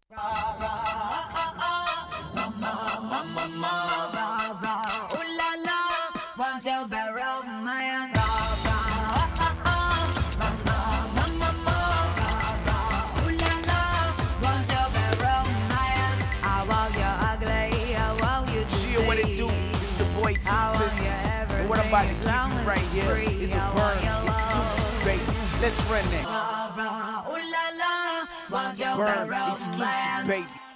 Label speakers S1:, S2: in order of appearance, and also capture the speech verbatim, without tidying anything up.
S1: What it do? It's the boy T Business. And what I'm about to give you right here is a burn exclusive, baby. Let's run that. Burn exclusive, baby.